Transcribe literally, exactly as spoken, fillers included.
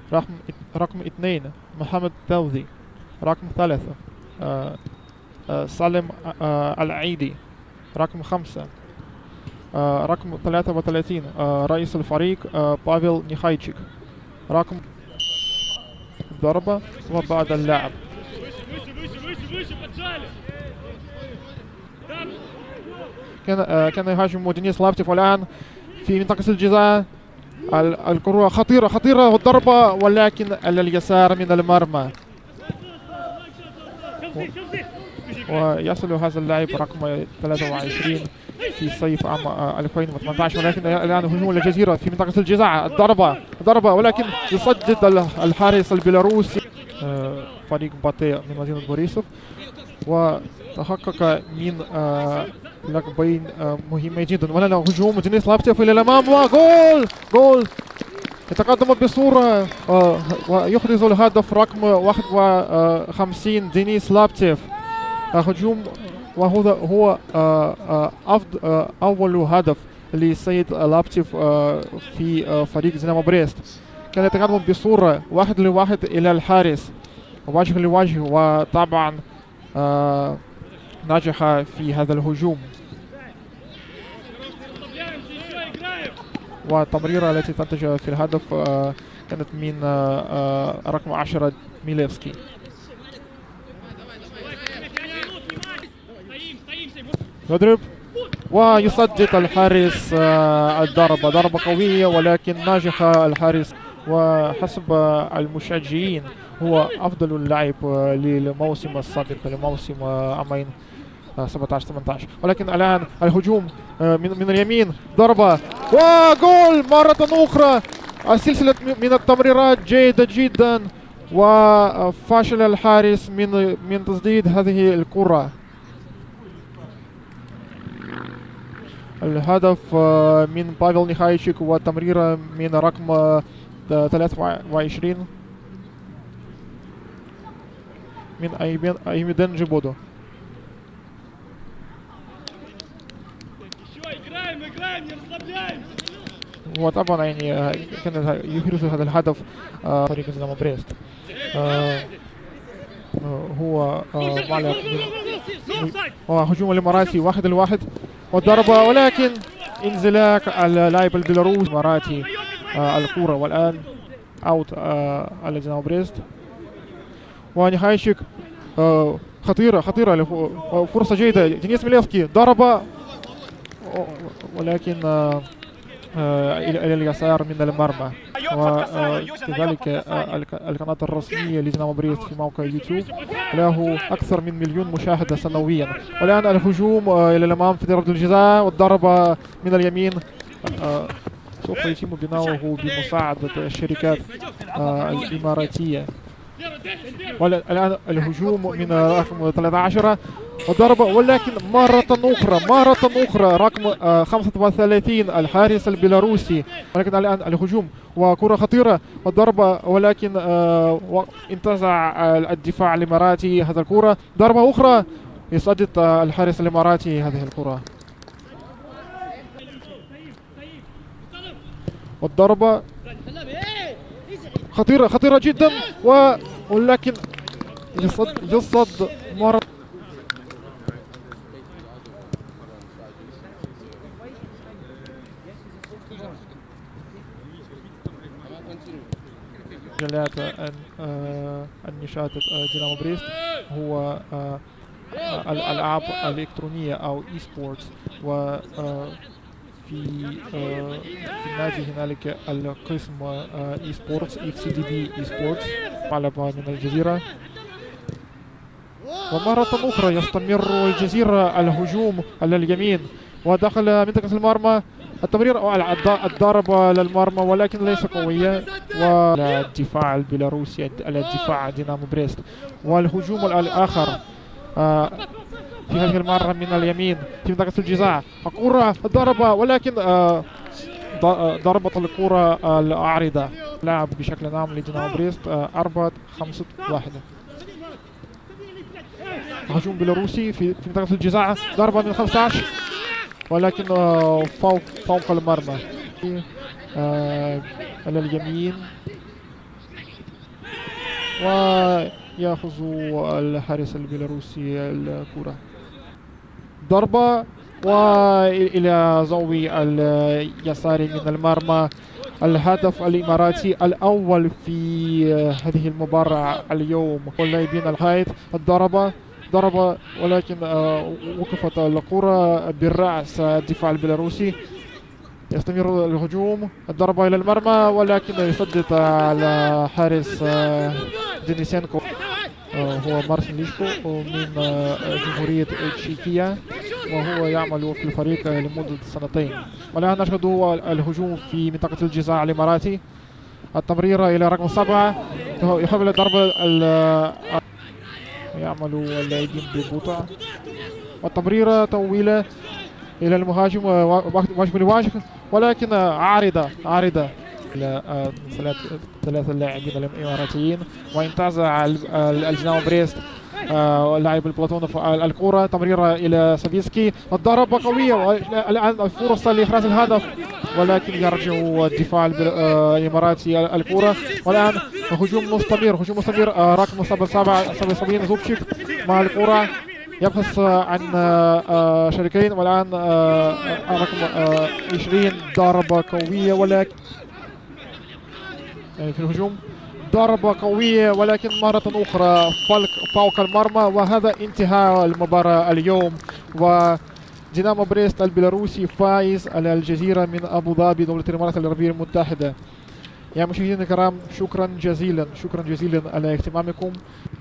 رقم رقم اثنين محمد توذي. رقم ثلاثة آه آه سالم آه العيدي. رقم خمسة آه رقم ثلاثة وثلاثين آه رئيس الفريق آه بافل نيخايتشيك. رقم ضربة وبعد اللعب. كان آه كان يهاجم دينيس لابتيف، والآن في منطقة الجزاء الكرة خطيرة خطيرة والضربة، ولكن على اليسار من المرمى. ويصل هذا اللاعب رقم ثلاثة وعشرين في صيف عام ألفين وثمانية عشر، ولكن الآن هجوم الجزيرة في منطقة الجزاء. الضربة ضربة ولكن يسدد الحارس البيلاروسي فريق باتي من مدينة بوريسوف، وتحقق من لاعبين مهمين جدا. ولنا هجوم دينيس لابتيف الى الامام وجول جول. يتقدم بصورة ويحرز الهدف رقم واحد وخمسين دينيس لابتيف. هجوم وهو هو أفضل أول هدف للسيد لابتيف في فريق دينامو بريست. كان يتقدم بصورة واحد لواحد إلى الحارس وجه لوجه، وطبعا نجح في هذا الهجوم. والتمريرة التي تنتج في الهدف كانت من رقم عشرة ميليفسكي. يضرب ويسدد الحارس الضربة، ضربة قوية ولكن نجح الحارس، وحسب المشجعين هو أفضل اللاعب للموسم السابق لموسم عامين سبعة عشر ثمانية عشر. ولكن الآن الهجوم من من اليمين، ضربة وجول مرة أخرى. السلسلة من التمريرات جيدة جدا، وفشل الحارس من من تسديد هذه الكرة. الهدف من بافل نيخايتشيك والتمريرة من رقم ثلاثة وعشرين من أيميدن جيبودو. وطبعا يعني كان يحرز هذا الهدف فريق دينامو بريست. هو معلق هجوم الاماراتي واحد الواحد والضربة، ولكن انزلاق اللاعب البيلاروسي الاماراتي الكرة، والان اوت على دينامو بريست. ونيخايتشيك خطيرة خطيرة، فرصة جيدة. دينيس ميليفسكي ضربة ولكن إلى اليسار من المرمى. وكذلك القناة الرسمية لدينامو بريست في موقع يوتيوب له أكثر من مليون مشاهدة سنويا. والآن الهجوم إلى الأمام في ضربة الجزاء والضربة من اليمين سوف يتم بناؤه بمساعدة الشركات الإماراتية. والآن الهجوم من رقم ثلاثة عشر والضربة، ولكن مرة أخرى مرة أخرى رقم خمسة وثلاثين الحارس البيلاروسي. ولكن الآن الهجوم وكرة خطيرة والضربة، ولكن انتزع الدفاع الإماراتي هذا الكرة. ضربة أخرى يسدد الحارس الإماراتي هذه الكرة. والضربة خطيرة خطيرة جدا، ولكن يصد يصد مرة. مجالات النشاط دينامو بريست هو الألعاب الإلكترونية أو إي سبورتس، و في في النادي هنالك القسم اي سبورتس اف سي دي بي اي سبورتس معلبة من الجزيرة. ومرة أخرى يستمر الجزيرة الهجوم على اليمين ودخل منطقة المرمى. التمرير الضربة للمرمى ولكن ليس قوية، والدفاع البيلاروسي على الدفاع دينامو بريست. والهجوم الآخر في هذه المرة من اليمين في منطقة الجزاء. الكرة ضربة، ولكن ضربة الكرة العارضة. لعب بشكل عام لدينامو بريست أربعة خمسة واحد. هجوم بيلاروسي في منطقة الجزاء، ضربة من خمسة عشر ولكن فوق فوق المرمى على اليمين. ويأخذ الحارس البيلاروسي الكرة. ضربة وإلى زاوية اليسار من المرمى. الهدف الإماراتي الأول في هذه المباراة اليوم. واللاعبين الحائط الضربة ضربة ولكن وقفت الكرة بالرأس الدفاع البيلاروسي. يستمر الهجوم. الضربة إلى المرمى ولكن يسدد على حارس دينيسينكو، هو مارسن ليشكو من جمهورية تشيكيا وهو يعمل في الفريق لمدة سنتين. والآن نشهد الهجوم في منطقة الجزاء الإماراتي. التمريرة إلى رقم سبعة، يحاول ضرب يعمل اللاعبين ببطء. والتمريرة طويلة إلى المهاجم وجه لوجه ولكن عارضة عارضة إلى ثلاث اللاعبين الإماراتيين. وانتزع الدينامو بريست لاعب البلاتونوف الكرة. تمريرة إلى سافيسكي. الضربة قوية والآن فرصة لإحراز الهدف ولكن يرجع الدفاع الإماراتي الكرة. والآن هجوم مستمر هجوم مستمر رقم سبعة وسبعين زوبشيك مع الكرة يبحث عن شريكين. والآن رقم عشرين ضربة قوية ولكن في الهجوم ضربة قوية ولكن مرة أخرى فوق المرمى. وهذا انتهاء المباراة اليوم. ودينامو بريست البيلاروسي فايز على الجزيرة من أبو ظبي دولة الإمارات العربية المتحدة. يا مشاهدينا الكرام، شكرا جزيلا شكرا جزيلا على اهتمامكم.